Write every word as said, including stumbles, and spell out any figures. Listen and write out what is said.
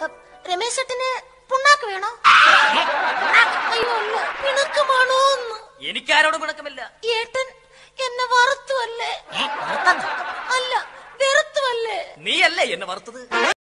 രമേശ് ചേട്ടന് പുണ്ണാക്ക് വേണോ? അയ്യോ അല്ല, പിണക്കമാണോ? എനിക്കാരോടും പിണക്കമില്ല. ഏട്ടൻ എന്നെ വറുത്തുവല്ലേ? അല്ല, വെറുത്തുവല്ലേ? നീയല്ലേ എന്നെ വറുത്തത്?